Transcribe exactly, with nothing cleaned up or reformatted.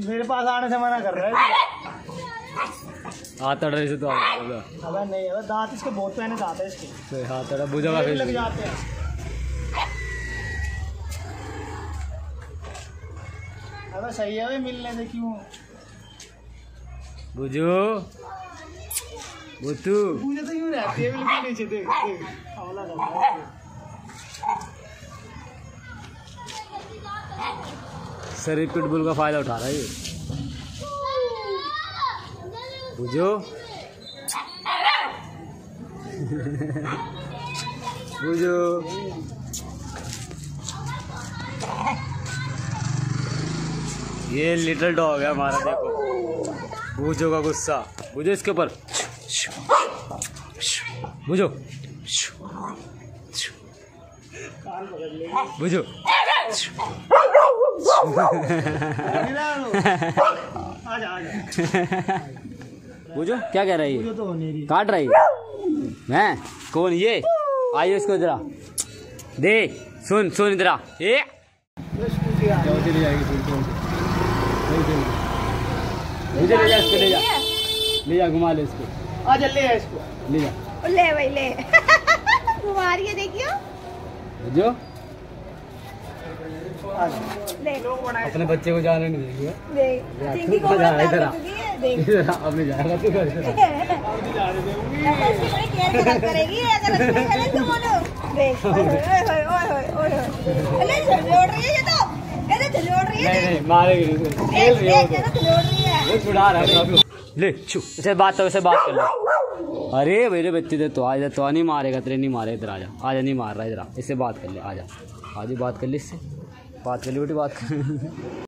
मेरे पास आने से मना कर रहा है। हाथ तड़ रहे से तो अबे नहीं, अबे दांत इसके बहुत पहने दांत है इसके। हाथ तड़ा बुझा लग जाते हैं। अबे सही है भाई, मिलने दे क्यों बुझो बुतू मुझे तो यूं रहती है बिल्कुल नीचे। देख देख हवाला कर रहा है। सर पिटबुल का फायदा उठा रहा है ये। बुझो बुझो ये लिटिल डॉग है हमारा। देखो बुझो का गुस्सा। बुझो इसके ऊपर बुझो बुझो बुझो क्या कह रही है? काट रही है मैं कौन ये? आइए इसको जरा दे। सुन सुन इधर आ। ये चली जाएगी। मुझे ले जा इसको, ले जा ले जा घुमा ले इसको। आ ले इसको ले जा ले भाई ले घुमा रही है देखियो। जो ले अपने बच्चे को जाने नहीं देगी। देख चिंकी को इधर देख अपने जाएगा तू घर से। ऐसे बड़ी केयर करेगी अगर इसमें चले तो बोलो। देख ओए ओए ओए ओए अरे जोड़ रही है ये तो। अरे जोड़ रही है। नहीं नहीं मारेगी नहीं। खेल रही है वो, जोड़ रही है वो छुड़ा रहा है। ले छू इसे बात तो, इसे बात कर ले। अरे मेरे बच्चे दे तो आजा। तो नहीं मारेगा तेरे, नहीं मारे इधर आजा। आजा नहीं मार रहा इधर। इससे बात कर ले। आजा आजा बात कर ले इससे। बात कर ले बेटी, बात कर।